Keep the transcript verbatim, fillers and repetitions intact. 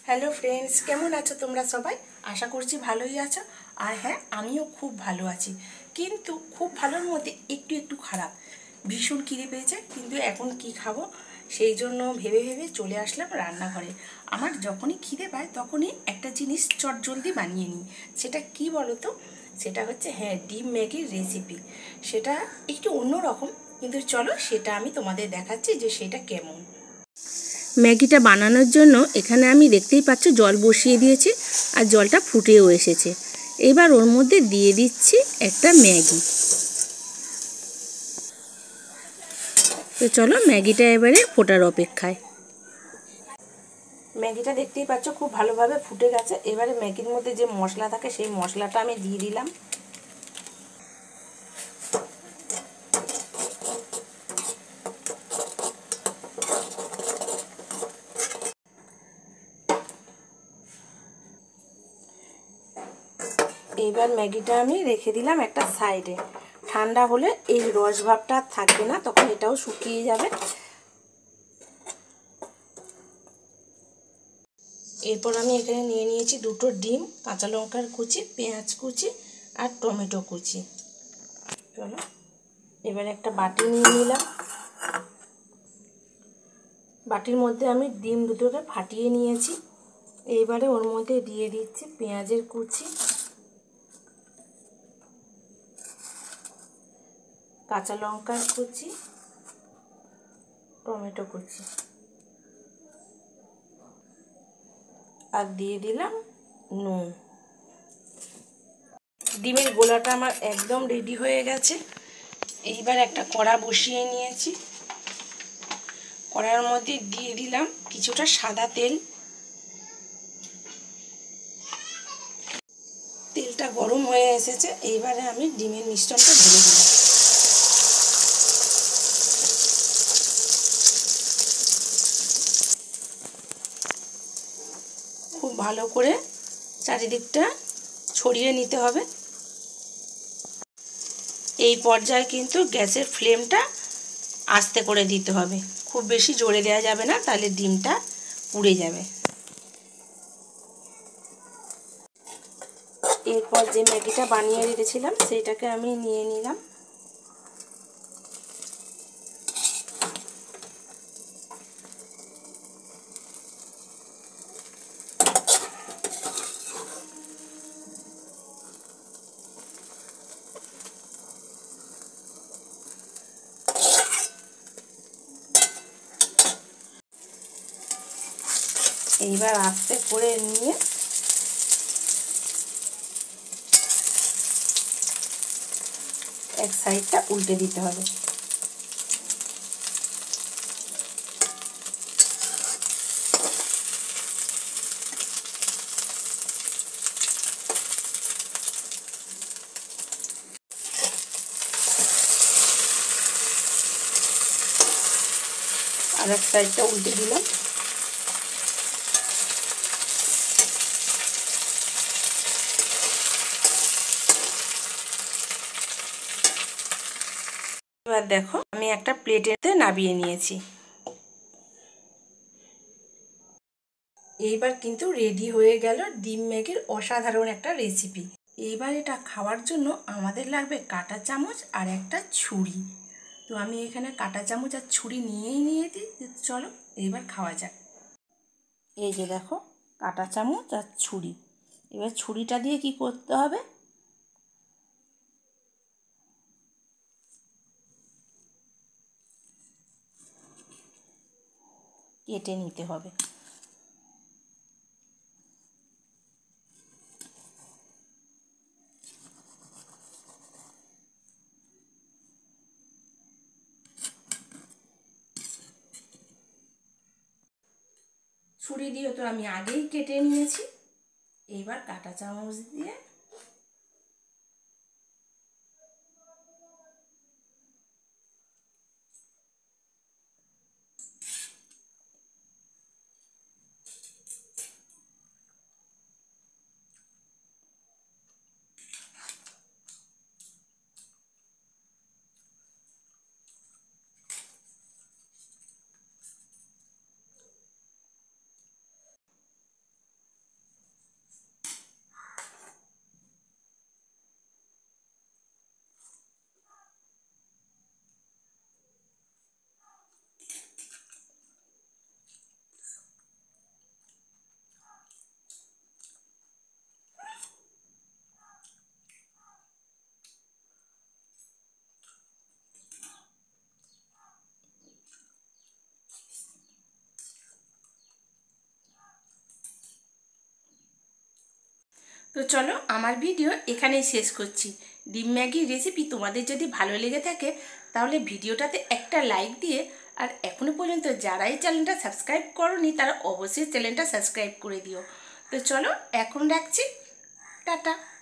Hello friends, কেমন আছো তোমরা সবাই? আশা করছি ভালোই আছো। আর হ্যাঁ, আমিও খুব ভালো আছি, কিন্তু খুব ভালোর মধ্যে একটু একটু খারাপ। ভীষণ খিদে পেয়েছে, কিন্তু এখন কি খাবো সেই জন্য ভেবে ভেবে চলে আসলাম রান্নাঘরে। আমার যখনই খিদে পায় তখনই একটা জিনিস চটজলদি বানিয়ে নিই। সেটা কি বলো তো? সেটা হচ্ছে হ্যাঁ, ডিম ম্যাগির রেসিপি। সেটা একটু অন্যরকম, কিন্তু চলো সেটা আমি তোমাদের দেখাচ্ছি যে সেটা কেমন। ম্যাগিটা বানানোর জন্য এখানে আমি দেখতেই পাচ্ছ জল বসিয়ে দিয়েছি, আর জলটা ফুটেও এসেছে। এবার ওর মধ্যে দিয়ে দিচ্ছি একটা ম্যাগি। তো চলো ম্যাগিটা এবারে ফোটার অপেক্ষায়। ম্যাগিটা দেখতেই পাচ্ছ খুব ভালোভাবে ফুটে গেছে। এবারে ম্যাগির মধ্যে যে মশলা থাকে সেই মশলাটা আমি দিয়ে দিলাম। এইবার ম্যাগিটা আমি রেখে দিলাম একটা সাইডে। ঠান্ডা হলে এই রস ভাবটা থাকবে না, তখন এটাও শুকিয়ে যাবে। এরপর আমি এখানে নিয়ে নিয়েছি দুটো ডিম, কাঁচা লঙ্কার কুচি, পেঁয়াজ কুচি আর টমেটো কুচি। চলো এবারে একটা বাটি নিয়ে নিলাম। বাটির মধ্যে আমি ডিম দুটোকে ফাটিয়ে নিয়েছি। এইবারে ওর মধ্যে দিয়ে দিচ্ছি পেঁয়াজের কুচি, কাঁচা লঙ্কার কুচি, টমেটো কুচি, আর দিয়ে দিলাম নুন। ডিমের গোলাটা আমার একদম রেডি হয়ে গেছে। এইবার একটা কড়া বসিয়ে নিয়েছি। কড়ার মধ্যে দিয়ে দিলাম কিছুটা সাদা তেল। তেলটা গরম হয়ে এসেছে। এইবারে আমি ডিমের মিশ্রণটা ঢেলে দিলাম। খুব ভালো করে চারিদিকটা ছড়িয়ে নিতে হবে। এই পর্যায়ে কিন্তু গ্যাসের ফ্লেমটা আস্তে করে দিতে হবে, খুব বেশি জোরে দেওয়া যাবে না, তাহলে ডিমটা পুড়ে যাবে। এরপর যে ম্যাগিটা বানিয়ে রেখেছিলাম সেইটাকে আমি নিয়ে নিলাম। এইবার আস্তে করে নিয়ে এক সাইডটা উল্টে দিতে হবে। আর এক সাইডটা উল্টে দিলাম। এবার দেখো আমি একটা প্লেটেতে নামিয়ে নিয়েছি। এইবার কিন্তু রেডি হয়ে গেল ডিম ম্যাগির অসাধারণ একটা রেসিপি। এইবার এটা খাওয়ার জন্য আমাদের লাগবে কাঁটা চামচ আর একটা ছুরি। তো আমি এখানে কাঁটা চামচ আর ছুরি নিয়েই নিয়েছি। চলো এইবার খাওয়া যাক। এই যে দেখো কাঁটা চামচ আর ছুরি। এবার ছুরিটা দিয়ে কি করতে হবে, কেটে নিতে হবে। ছুরি দিয়ে তো আমি আগেই কেটে নিয়েছি। এইবার কাঁটা চামচ দিয়ে তো চলো আমার ভিডিও এখানেই শেষ করছি। ডিম ম্যাগির রেসিপি তোমাদের যদি ভালো লেগে থাকে তাহলে ভিডিওটাতে একটা লাইক দিয়ে, আর এখনো পর্যন্ত যারা এই চ্যানেলটা সাবস্ক্রাইব করোনি তারা অবশ্যই চ্যানেলটা সাবস্ক্রাইব করে দিও। তো চলো এখন রাখছি, টাটা।